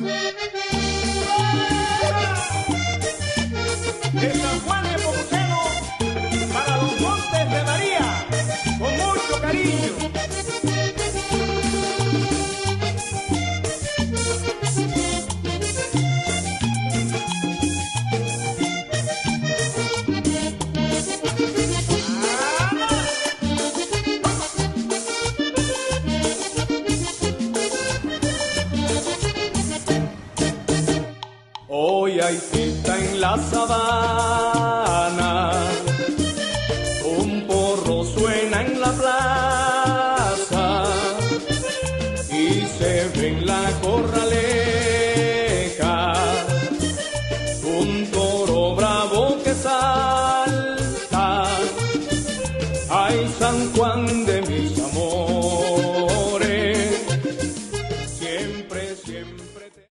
De San Juan de Pomuceno para los Montes de María, con mucho cariño. Hoy hay fiesta en la sabana, un porro suena en la plaza y se ve en la corraleja un toro bravo que salta. Ay, San Juan de mis amores, siempre, siempre.